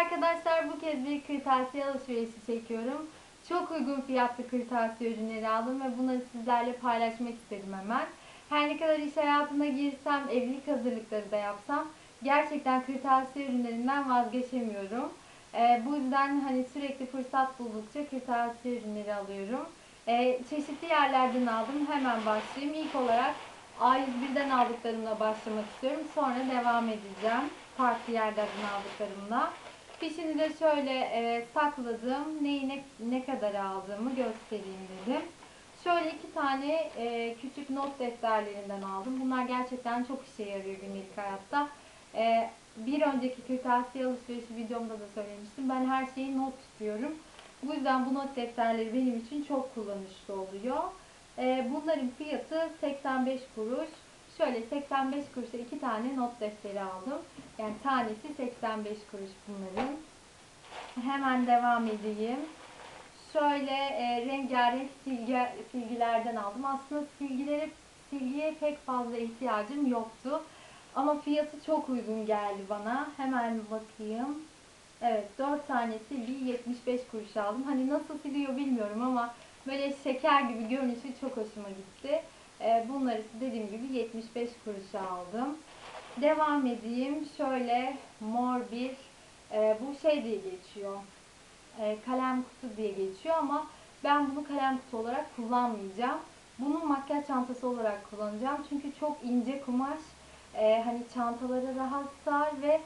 arkadaşlar, bu kez bir kırtasiye alışverişi çekiyorum. Çok uygun fiyatlı kırtasiye ürünleri aldım ve bunları sizlerle paylaşmak istedim hemen. Her ne kadar iş hayatına girsem, evlilik hazırlıkları da yapsam gerçekten kırtasiye ürünlerinden vazgeçemiyorum. Bu yüzden hani sürekli fırsat buldukça kırtasiye ürünleri alıyorum. Çeşitli yerlerden aldım. Hemen başlayayım. İlk olarak A101'den aldıklarımla başlamak istiyorum. Sonra devam edeceğim farklı yerlerden aldıklarımla. Fişini de şöyle sakladım. Neyi ne kadar aldığımı göstereyim dedim. Şöyle iki tane küçük not defterlerinden aldım. Bunlar gerçekten çok işe yarıyor günlük hayatta. Bir önceki kırtasiye alışverişi videomda da söylemiştim. Ben her şeyi not tutuyorum. Bu yüzden bu not defterleri benim için çok kullanışlı oluyor. Bunların fiyatı 85 kuruş. Şöyle 85 kuruşa iki tane not defteri aldım. Yani tanesi 85 kuruş bunların. Hemen devam edeyim. Şöyle rengarenk silgilerden aldım. Aslında silgiye pek fazla ihtiyacım yoktu. Ama fiyatı çok uygun geldi bana. Hemen bakayım. Evet, 4 tane silgiyi 75 kuruş aldım. Hani nasıl siliyor bilmiyorum ama böyle şeker gibi görünüşü çok hoşuma gitti. Bunları dediğim gibi 75 kuruşa aldım. Devam edeyim. Şöyle mor bir bu şey diye geçiyor. Kalem kutu diye geçiyor ama ben bunu kalem kutu olarak kullanmayacağım. Bunu makyaj çantası olarak kullanacağım. Çünkü çok ince kumaş. Hani çantalara rahat sığar ve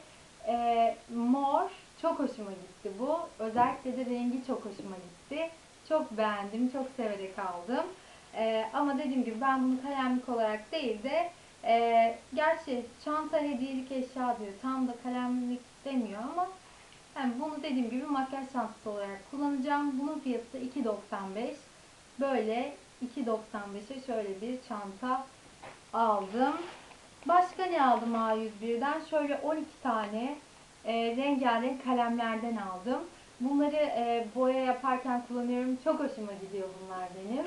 mor çok hoşuma gitti bu. Özellikle de rengi çok hoşuma gitti. Çok beğendim. Çok severek aldım. Ama dediğim gibi ben bunu kalemlik olarak değil de gerçi çanta hediyelik eşya diyor. Tam da kalemlik demiyor ama yani bunu dediğim gibi makyaj çantası olarak kullanacağım. Bunun fiyatı da 2,95. Böyle 2,95'e şöyle bir çanta aldım. Başka ne aldım A101'den? Şöyle 12 tane rengarenk kalemlerden aldım. Bunları boya yaparken kullanıyorum. Çok hoşuma gidiyor bunlar benim.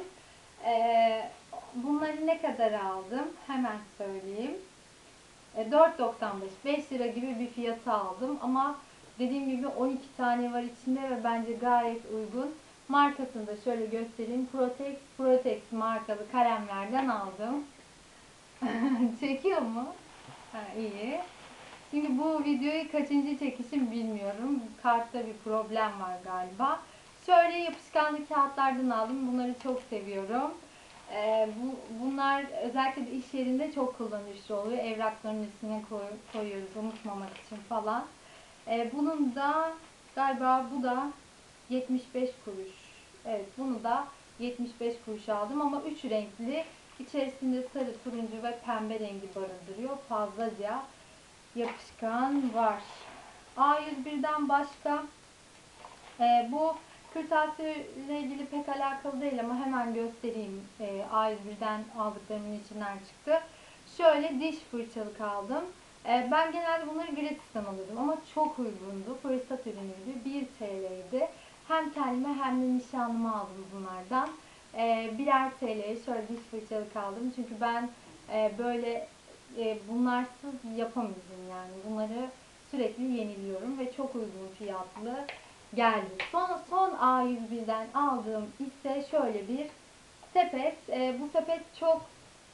Bunları ne kadar aldım? Hemen söyleyeyim. 4,95 5 lira gibi bir fiyatı aldım ama dediğim gibi 12 tane var içinde ve bence gayet uygun. Markasını da şöyle göstereyim. Protex markalı kalemlerden aldım. Çekiyor mu? Ha, iyi. Çünkü bu videoyu kaçıncı çekişim bilmiyorum. Kartta bir problem var galiba. Şöyle yapışkanlı kağıtlardan aldım. Bunları çok seviyorum. Bunlar özellikle de iş yerinde çok kullanışlı oluyor. Evrakların üstüne koyuyoruz unutmamak için falan. Bunun da galiba bu da 75 kuruş. Evet, bunu da 75 kuruş aldım ama 3 renkli. İçerisinde sarı, turuncu ve pembe rengi barındırıyor. Fazlaca yapışkan var. A101'den başka bu kırtasiye ile ilgili pek alakalı değil ama hemen göstereyim. A101'den aldıklarımın içinden çıktı. Şöyle diş fırçalık aldım. Ben genelde bunları gratisten alıyordum ama çok uygundu. Fırsat ürünüydü. 1 TL'ydi. Hem kendime hem de nişanlıma aldım bunlardan. Birer TL'ye şöyle diş fırçalık aldım. Çünkü ben böyle bunlarsız yapamıyorum yani. Bunları sürekli yeniliyorum ve çok uygun fiyatlı geldi. Son A101'den aldığım ise şöyle bir sepet. Bu sepet çok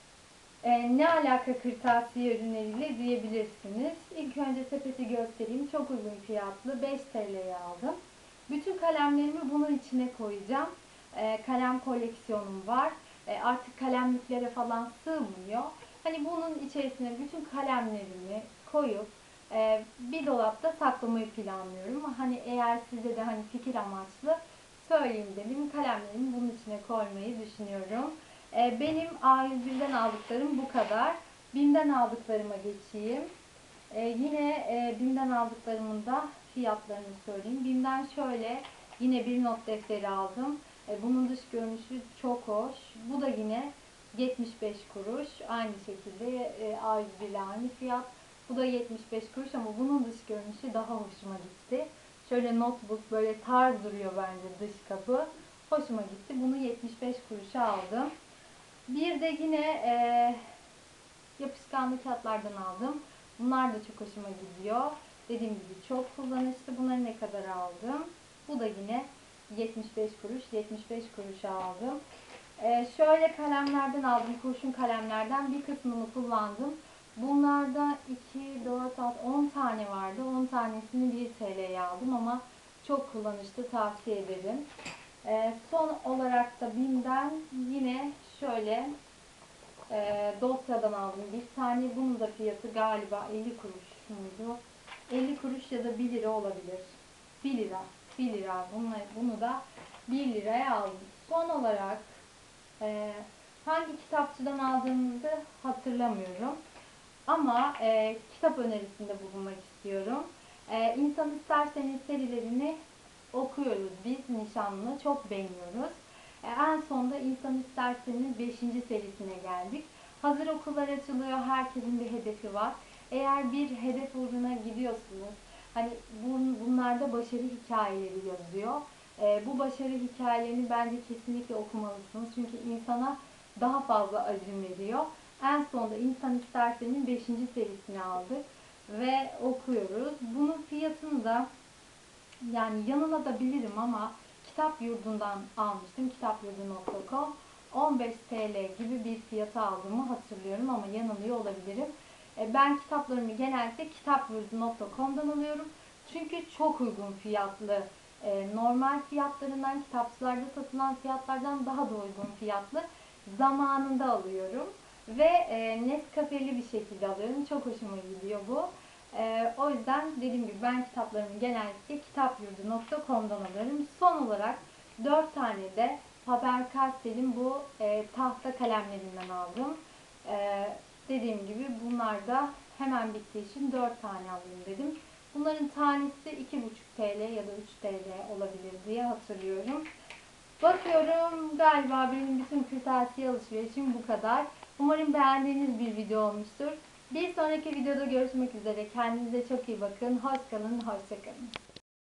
ne alaka kırtasiye ürünleriyle diyebilirsiniz. İlk önce sepeti göstereyim. Çok uygun fiyatlı. 5 TL'ye aldım. Bütün kalemlerimi bunun içine koyacağım. Kalem koleksiyonum var. Artık kalemliklere falan sığmıyor. Hani bunun içerisine bütün kalemlerimi koyup bir dolapta saklamayı planlıyorum. Hani eğer size de hani fikir amaçlı söyleyeyim dedim. Kalemlerimi bunun içine koymayı düşünüyorum. Benim A101'den aldıklarım bu kadar. BİM'den aldıklarıma geçeyim. Yine BİM'den aldıklarımın da fiyatlarını söyleyeyim. BİM'den şöyle yine bir not defteri aldım. Bunun dış görünüşü çok hoş. Bu da yine 75 kuruş. Aynı şekilde A101 ile aynı fiyat. Bu da 75 kuruş ama bunun dış görünüşü daha hoşuma gitti. Şöyle notebook böyle tarz duruyor bence dış kapı. Hoşuma gitti. Bunu 75 kuruşa aldım. Bir de yine yapışkanlı kağıtlardan aldım. Bunlar da çok hoşuma gidiyor. Dediğim gibi çok kullanışlı. Bunları ne kadar aldım? Bu da yine 75 kuruş. 75 kuruşa aldım. Şöyle kalemlerden aldım. Kurşun kalemlerden bir kısmını kullandım. Bunlarda 2, 4, 6, 10 tane vardı. 10 tanesini 1 TL'ye aldım ama çok kullanışlı, tavsiye ederim. Son olarak da BİM'den yine şöyle dosyadan aldım bir tane. Bunun da fiyatı galiba 50 kuruş muydu? 50 kuruş ya da 1 lira olabilir. 1 lira. 1 lira. Bunu da 1 liraya aldım. Son olarak hangi kitapçıdan aldığımızı hatırlamıyorum. Ama kitap önerisinde bulunmak istiyorum. İnsan İsterseniz serilerini okuyoruz biz nişanlı. Çok beğeniyoruz. En sonunda İnsan İsterseniz 5. serisine geldik. Hazır okullar açılıyor. Herkesin bir hedefi var. Eğer bir hedef uğruna gidiyorsunuz, hani bunlarda başarı hikayeleri yazıyor. Bu başarı hikayelerini bence kesinlikle okumalısınız. Çünkü insana daha fazla acım veriyor. En sonunda İnsan İsterseniz 5. serisini aldık ve okuyoruz. Bunun fiyatını da yani yanılabilirim ama Kitap Yurdu'ndan almıştım. Kitapyurdu.com 15 TL gibi bir fiyata aldığımı hatırlıyorum ama yanılıyor olabilirim. Ben kitaplarımı genellikle kitapyurdu.com'dan alıyorum. Çünkü çok uygun fiyatlı. Normal fiyatlarından, kitapçılarda satılan fiyatlardan daha da uygun fiyatlı. Zamanında alıyorum. Ve Nescafe'li bir şekilde alıyorum. Çok hoşuma gidiyor bu. O yüzden dediğim gibi ben kitaplarımı genellikle kitapyurdu.com'dan alırım. Son olarak 4 tane de Faber-Castell'in bu tahta kalemlerinden aldım. Dediğim gibi bunlar da hemen bittiği için 4 tane alayım dedim. Bunların tanesi 2,5 TL ya da 3 TL olabilir diye hatırlıyorum. Bakıyorum galiba benim bütün kırtasiye alışverişim bu kadar. Umarım beğendiğiniz bir video olmuştur. Bir sonraki videoda görüşmek üzere. Kendinize çok iyi bakın. Hoş kalın, hoşça kalın.